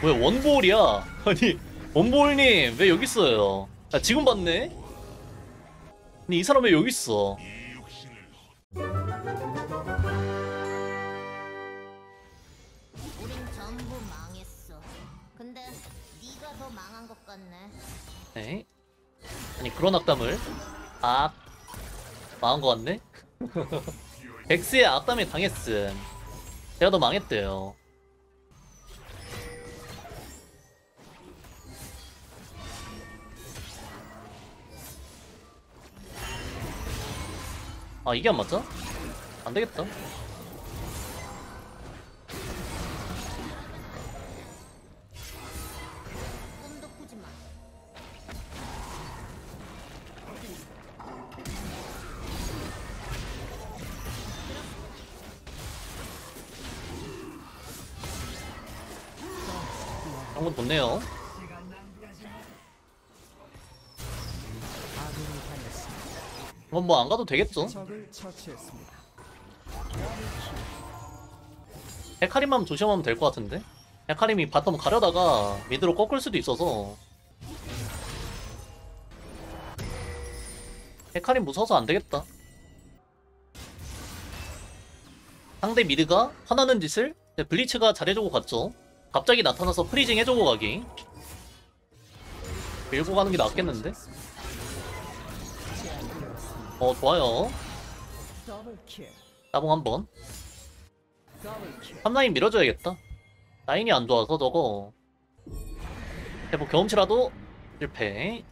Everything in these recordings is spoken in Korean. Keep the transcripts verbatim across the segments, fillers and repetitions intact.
왜 원볼이야? 아니 원볼님 왜 여기 있어요? 아 지금 봤네? 아니 이 사람 왜 여기 있어? 우린 전부 망했어. 근데 네가 더 망한 것 같네. 네? 아니 그런 악담을 아 망한 것 같네? 백스의 악담에 당했음. 제가 더 망했대요. 아 이게 안 맞죠? 안 되겠다. 꿈도 꾸지 마. 한번 좋네요. 그럼 뭐 안 가도 되겠죠? 헤카림만 조심하면 될 것 같은데? 헤카림이 바텀 가려다가 미드로 꺾을 수도 있어서 헤카림 무서워서 안 되겠다. 상대 미드가 화나는 짓을 블리츠가 잘해주고 갔죠. 갑자기 나타나서 프리징 해주고 가기. 밀고 가는 게 낫겠는데? 어 좋아요. 따봉 한번. 삼 라인 밀어줘야겠다. 라인이 안 좋아서 저거 대포 경험치라도 실패.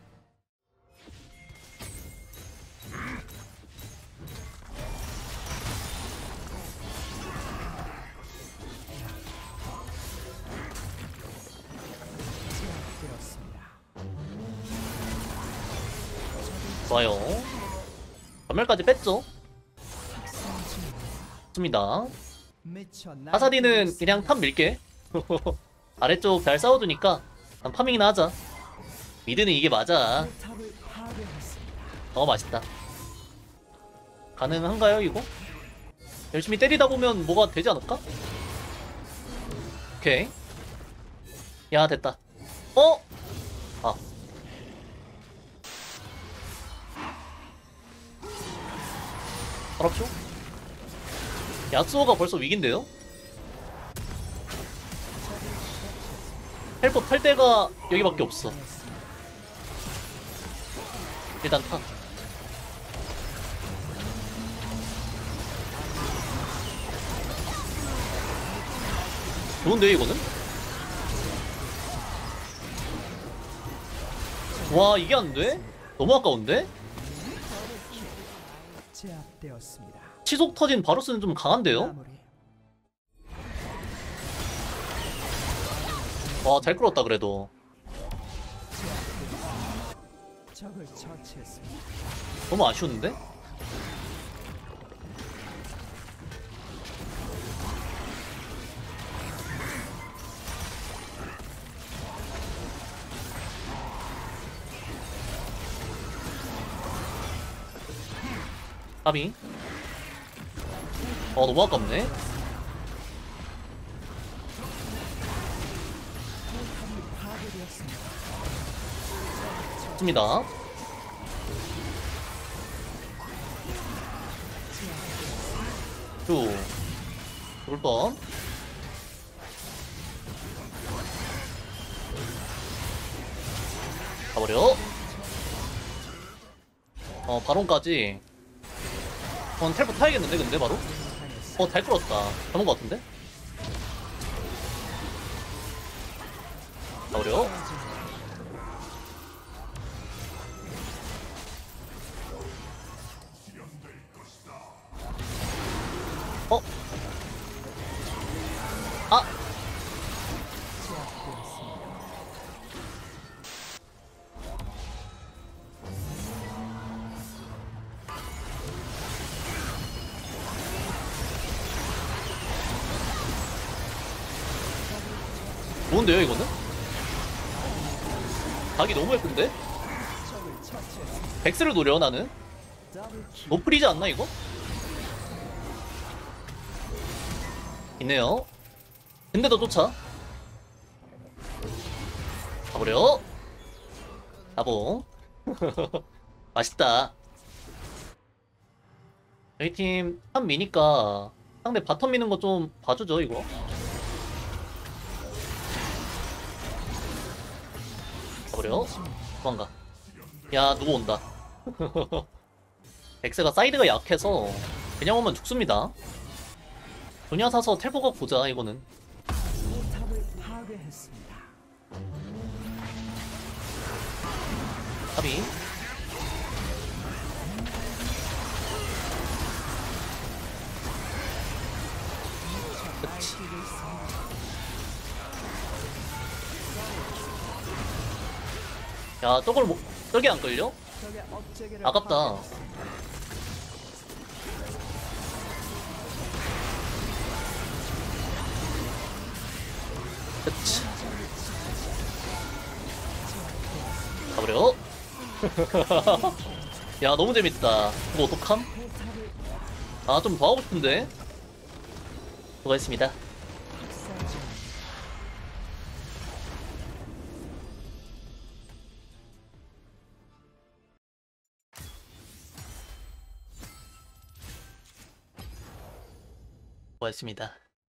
좋아요. 전멸까지 뺐죠? 좋습니다. 하사디는 그냥 탑 밀게. 아래쪽 잘 싸워주니까 그냥 파밍이나 하자. 미드는 이게 맞아. 어 맛있다. 가능한가요 이거? 열심히 때리다 보면 뭐가 되지 않을까? 오케이. 야 됐다. 어? 아 어렵죠? 야스오가 벌써 위기인데요? 헬퍼 탈 데가 여기밖에 없어. 일단 타. 좋은데 이거는? 와 이게 안 돼? 너무 아까운데? 치속 터진 바루스는 좀 강한데요? 와 잘 끌었다 그래도. 너무 아쉬운데? 까비. 어 너무 아깝네. 좋습니다. 쭉 죽을 뻔. 가버려. 어 바론까지. 어 텔포 타야겠는데 근데 바로? 어 잘 끌었다. 잡은 것 같은데? 가버려. 어? 아! 좋은데요 이거는? 각이 너무 예쁜데? 백스를 노려 나는? 노플이지 않나 이거? 있네요. 근데도 쫓아. 가버려. 나봉. 맛있다. 저희 팀 탑 미니까 상대 바텀 미는 거 좀 봐주죠 이거. 가버려. 도망가. 야 누구 온다. 엑스가 사이드가 약해서 그냥 오면 죽습니다. 조냐 사서 텔포가 보자 이거는. 합이. 그치. 야 저걸 뭐 저게 안 끌려? 아깝다. 그치. 가버려. 야 너무 재밌다. 이거 어떡함? 아 좀 더 하고 싶은데. 수고했습니다. 수고했습니다.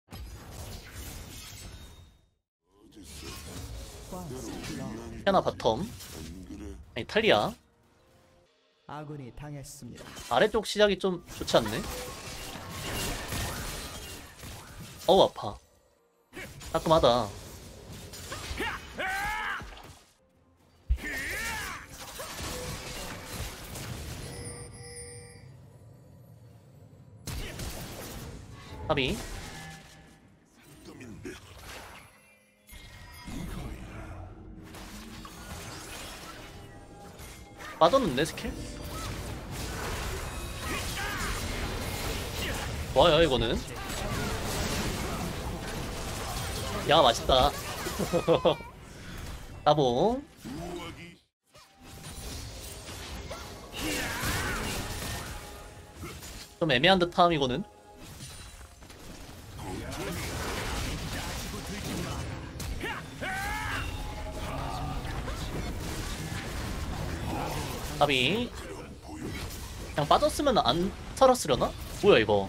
하나 바텀. 아니 탈리아. 아군이 당했습니다. 아래쪽 시작이 좀 좋지 않네. 어우 아파. 따끔하다. 합이. 빠졌는데 스킬? 좋아요 이거는. 야 맛있다. 따봉. 좀 애매한 듯함 이거는. 답이 그냥 빠졌으면 안 살았으려나? 뭐야 이거.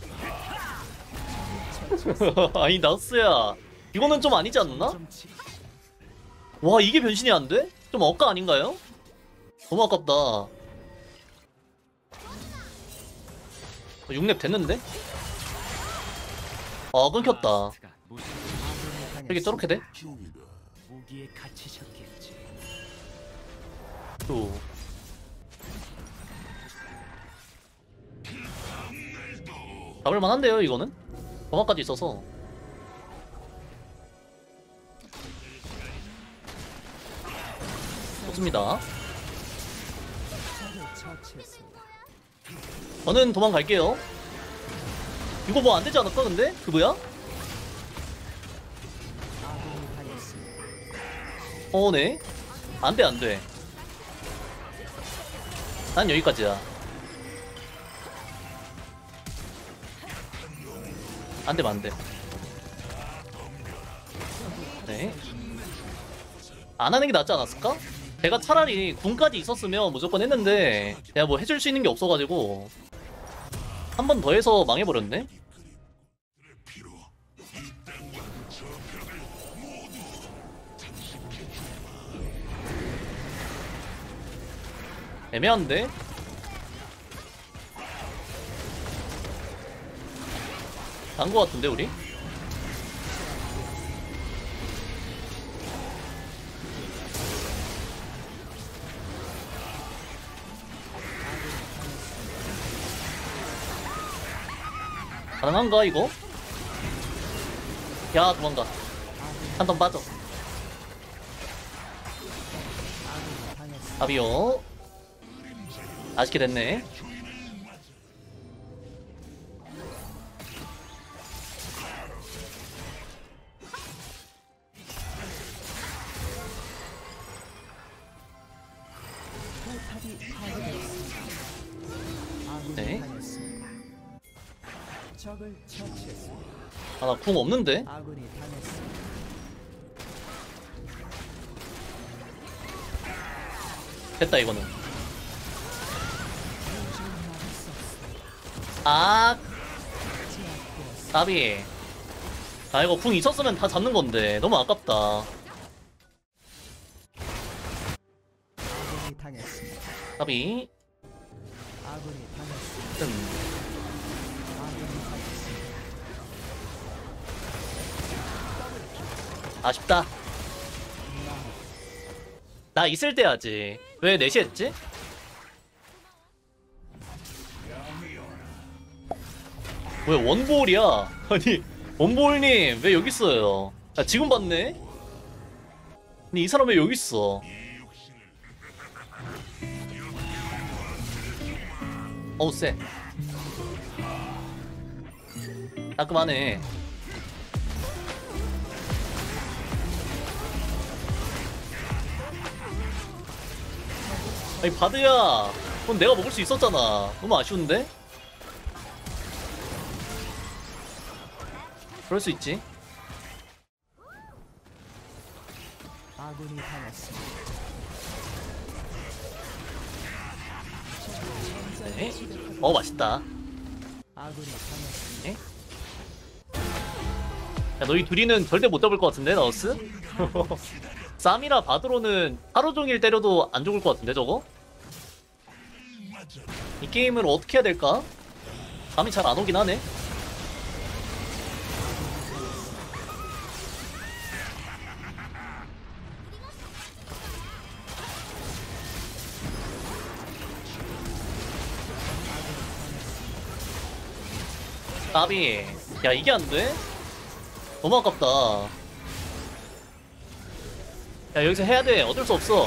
아니 나스야 이거는 좀 아니지 않나? 와 이게 변신이 안 돼? 좀 억까 아닌가요? 너무 아깝다. 육 렙 됐는데? 아 끊겼다. 이게 저렇게 돼? 무기에 갇히셨겠지. 또 잡을만한데요 이거는? 범화까지 있어서. 좋습니다. 저는 도망갈게요. 이거 뭐 안되지 않을까 근데? 그 뭐야? 어네 안돼 안돼. 난 여기까지야. 안되면 안돼. 네 안하는 게 낫지 않았을까? 제가 차라리 궁까지 있었으면 무조건 했는데 내가 뭐 해줄 수 있는 게 없어가지고 한 번 더 해서 망해버렸네? 애매한데? 난 거 같은데 우리? 가능한가 이거? 야 도망가. 한 번 빠져. 아비오 아쉽게 됐네. 네. 아 나 궁 없는데? 됐다 이거는. 아 나비. 아 이거 궁 있었으면 다 잡는 건데 너무 아깝다. 아군이 당했습니다. 나비. 아군이 당했습니다. 음. 아군이 당했습니다. 아쉽다. 나 있을 때 하지. 왜 넷이 했지? 왜 원볼이야? 아니 원볼님 왜 여기 있어요? 아 지금 봤네? 아니 이 사람 왜 여기 있어? 어우 쎄. 따끔하네. 아니 바드야 그건 내가 먹을 수 있었잖아. 너무 아쉬운데? 그럴 수 있지. 아군이 당했습니다. 네. 어 맛있다. 아군이 당했습니다. 네. 야 너희 둘이는 절대 못 잡을 것 같은데 나우스? 쌈이라 바드로는 하루 종일 때려도 안 죽을 것 같은데 저거? 이 게임을 어떻게 해야 될까? 감이 잘 안 오긴 하네. 나비. 야 이게 안 돼? 너무 아깝다. 야 여기서 해야 돼. 어쩔 수 없어.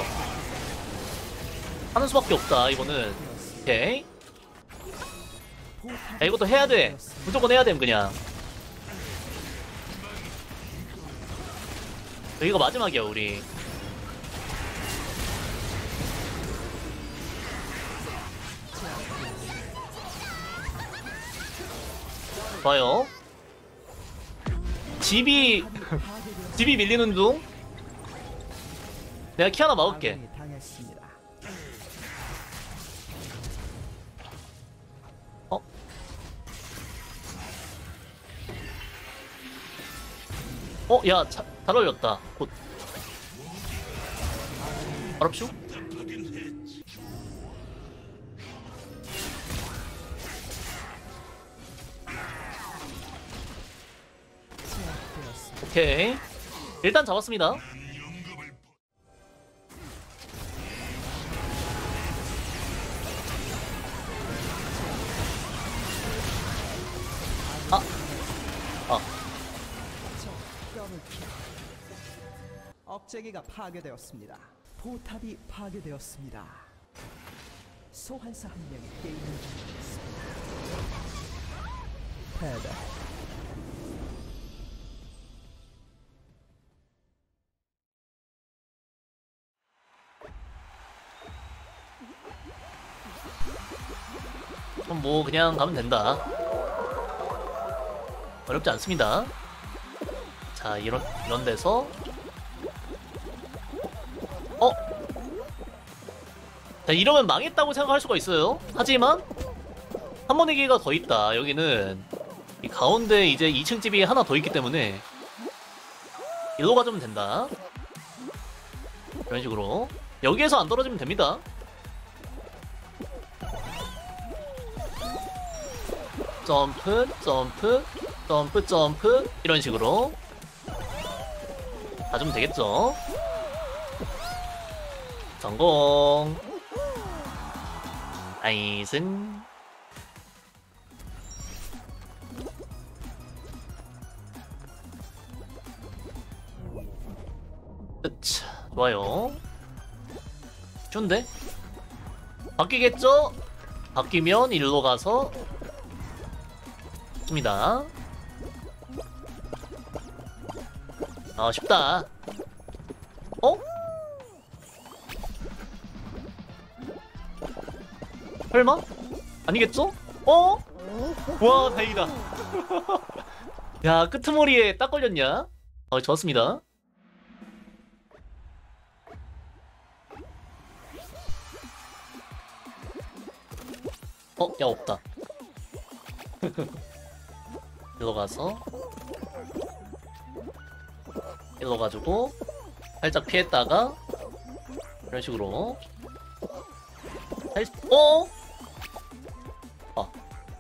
하는 수밖에 없다 이거는. 오케이. 야 이것도 해야 돼. 무조건 해야 됨 그냥. 여기가 마지막이야 우리. 좋아요. 집이 집이 밀리는 중. 내가 키 하나 막을게. 아군이 당했습니다. 어? 어? 야, 자, 잘 어울렸다. 곧. 어렵슈? 제압되었습니다. 오케이. 일단 잡았습니다. 아. 아. 더블킬. 억제기가 파괴되었습니다. 포탑이 파괴되었습니다. 소환사 한 명이 게임을 종료했습니다. 패배. 그럼 뭐 그냥 가면 된다. 어렵지 않습니다. 자 이런 이런 데서 어? 자 이러면 망했다고 생각할 수가 있어요. 하지만 한 번의 기회가 더 있다. 여기는 이 가운데 이제 이 층 집이 하나 더 있기 때문에 일로 가주면 된다. 이런 식으로 여기에서 안 떨어지면 됩니다. 점프, 점프, 점프, 점프 이런 식으로 가주면 되겠죠. 성공. 나이스. 으차, 좋아요. 좋은데? 바뀌겠죠? 바뀌면 일로 가서 습니다. 아 쉽다. 어? 설마? 아니겠죠? 어? 와 다행이다. 야 끄트머리에 딱 걸렸냐? 어 좋았습니다. 어? 야 없다. 일로 가서 일로 가지고 살짝 피했다가 이런 식으로 살... 어? 아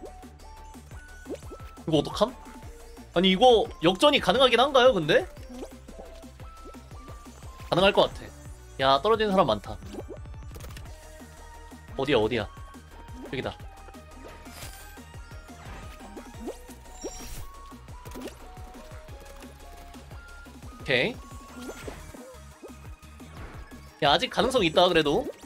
이거 어떡함? 아니 이거 역전이 가능하긴 한가요 근데? 가능할 것 같아. 야 떨어지는 사람 많다. 어디야 어디야 여기다. 오케이. 야 아직 가능성 있다 그래도.